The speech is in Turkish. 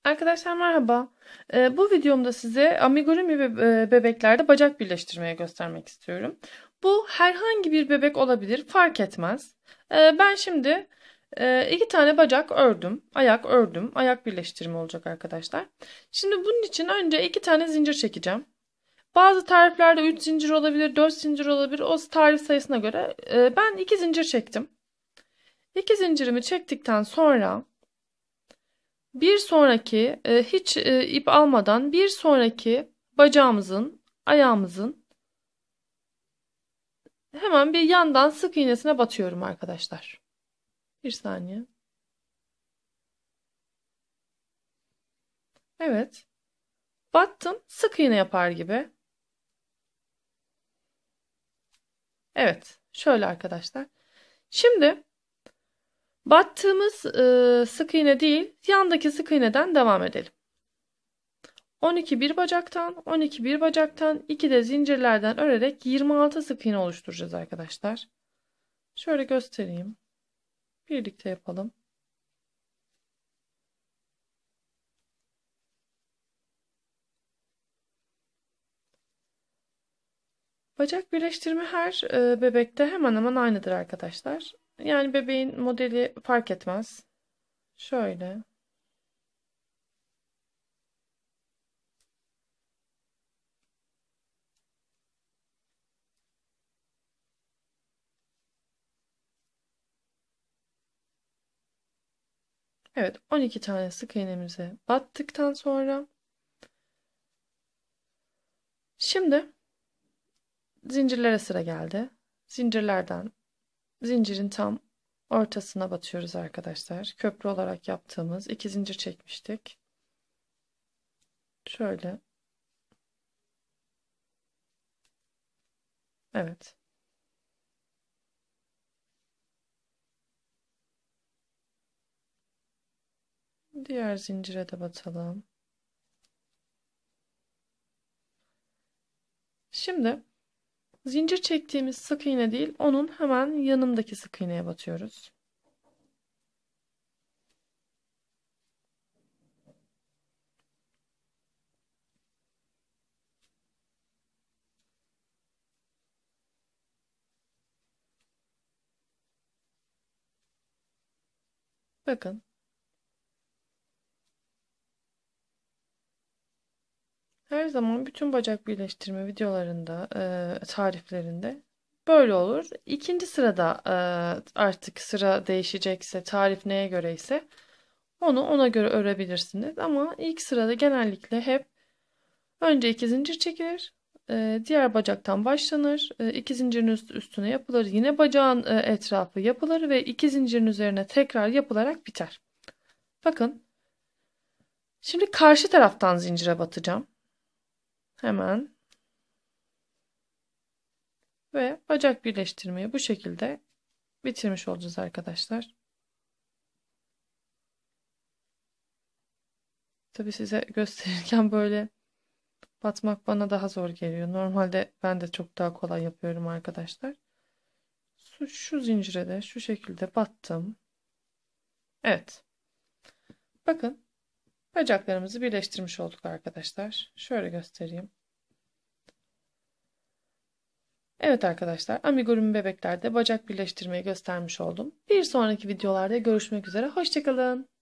Arkadaşlar merhaba. Bu videomda size amigurumi bebeklerde bacak birleştirmeye göstermek istiyorum. Bu herhangi bir bebek olabilir, fark etmez. Ben şimdi iki tane bacak ördüm, ayak ördüm. Ayak birleştirme olacak arkadaşlar. Şimdi bunun için önce iki tane zincir çekeceğim. Bazı tariflerde 3 zincir olabilir, 4 zincir olabilir. O tarif sayısına göre ben iki zincir çektim. İki zincirimi çektikten sonra bir sonraki hiç ip almadan bir sonraki bacağımızın, ayağımızın hemen bir yandan sık iğnesine batıyorum arkadaşlar. Bir saniye. Evet. Battım. Sık iğne yapar gibi. Evet. Şöyle arkadaşlar. Şimdi battığımız sık iğne değil, yandaki sık iğneden devam edelim. 12 bir bacaktan, 12 bir bacaktan, 2 de zincirlerden örerek 26 sık iğne oluşturacağız arkadaşlar. Şöyle göstereyim. Birlikte yapalım. Bacak birleştirme her bebekte hemen hemen aynıdır arkadaşlar. Yani bebeğin modeli fark etmez. Şöyle. Evet, 12 tane sık iğnemizi battıktan sonra şimdi zincirlere sıra geldi. Zincirlerden zincirin tam ortasına batıyoruz arkadaşlar. Köprü olarak yaptığımız iki zincir çekmiştik. Şöyle. Evet. Diğer zincire de batalım. Şimdi zincir çektiğimiz sık iğne değil, onun hemen yanındaki sık iğneye batıyoruz. Bakın. Her zaman bütün bacak birleştirme videolarında, tariflerinde böyle olur. İkinci sırada artık sıra değişecekse, tarif neye göre ise onu ona göre örebilirsiniz. Ama ilk sırada genellikle hep önce iki zincir çekilir. Diğer bacaktan başlanır. İki zincirin üstüne yapılır. Yine bacağın etrafı yapılır ve iki zincirin üzerine tekrar yapılarak biter. Bakın. Şimdi karşı taraftan zincire batacağım. Hemen. Ve bacak birleştirmeyi bu şekilde bitirmiş olacağız arkadaşlar. Tabii size gösterirken böyle batmak bana daha zor geliyor. Normalde ben de çok daha kolay yapıyorum arkadaşlar. Şu zincire de şu şekilde battım. Evet. Bakın bacaklarımızı birleştirmiş olduk arkadaşlar. Şöyle göstereyim. Evet arkadaşlar, amigurumi bebeklerde bacak birleştirmeyi göstermiş oldum. Bir sonraki videolarda görüşmek üzere. Hoşça kalın.